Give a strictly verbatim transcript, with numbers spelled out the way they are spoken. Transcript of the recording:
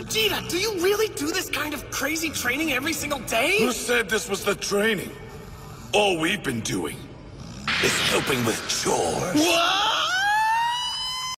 Vegeta, do you really do this kind of crazy training every single day? Who said this was the training? All we've been doing is helping with chores. What?